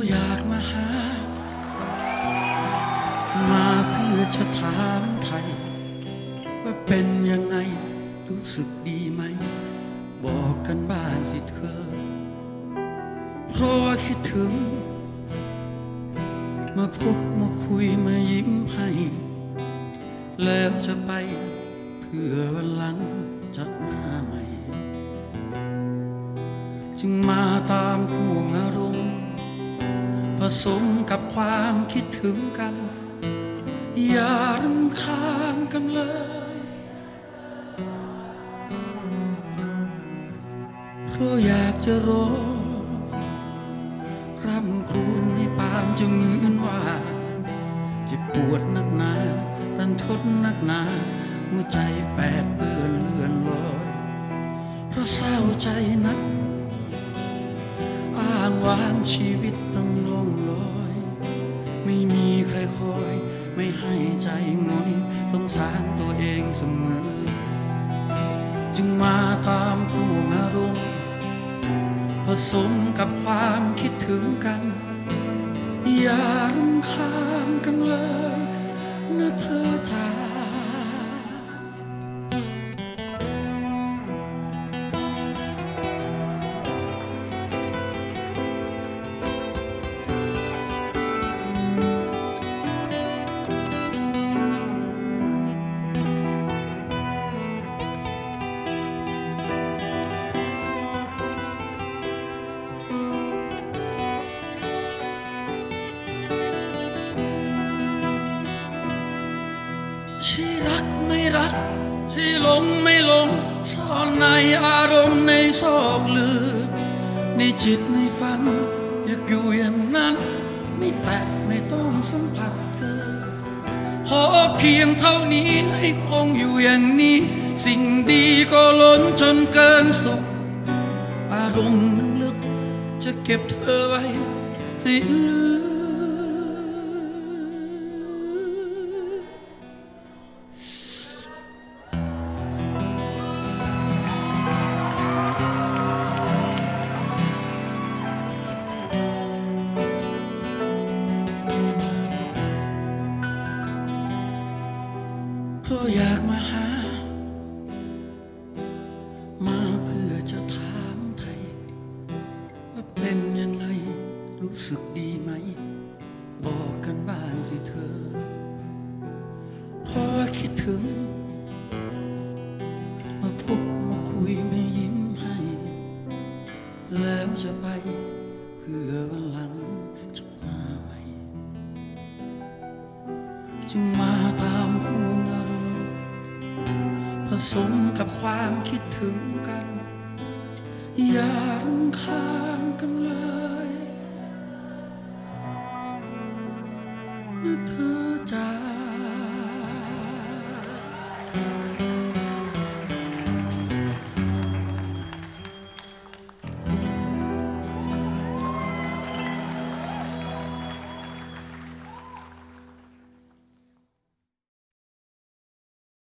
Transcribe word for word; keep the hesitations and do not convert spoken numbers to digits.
อยากมาหามาเพื่อจะถามไทยว่าเป็นยังไงรู้สึกดีไหมบอกกันบ้างสิเธอเพราะว่าคิดถึงมาพบมาคุยมายิ้มให้แล้วจะไปเพื่อวันหลังจะมาใหม่จึงมาตามผู้อารมณ์ผสมกับความคิดถึงกันอย่ารำคาญกันเลยเพราะอยากจะรอร่ำครวญในปามจึงเหมือนว่าเจ็บปวดนักหนารันทดนักหนาหัวใจแปดเปื้อนเลื่อนลอยเพราะเศร้าใจนักอ้างว้างชีวิตต้องล่องลอยไม่มีใครคอยไม่ให้ใจง่อยสงสารตัวเองเสมอจึงมาตามผู้อารมณ์ผสมกับความคิดถึงกันอย่ารำคาญกันเลยนะเธอจ๋าที่รักไม่รักที่หลงไม่หลงซ่อนในอารมณ์ในซอกลึกในจิตในฝันอยากอยู่อย่างนั้นไม่แตะไม่ต้องสัมผัสเธอขอเพียงเท่านี้ให้คงอยู่อย่างนี้สิ่งดีก็ล้นจนเกินสบอารมณ์ลึกจะเก็บเธอไว้ให้ลืมเพราะอยากมาหามาเพื่อจะถามไทยว่าเป็นยังไงรู้สึกดีไหมบอกกันบ้างสิเธอเพราะว่าคิดถึงมาพบมาคุยมายิ้มให้แล้วจะไปเพื่อวันหลังจะมาใหม่จึงมาตามคู่อารมณ์ผสมกับความคิดถึงกันอย่ารำคาญกันเลยนะเธอจ๋า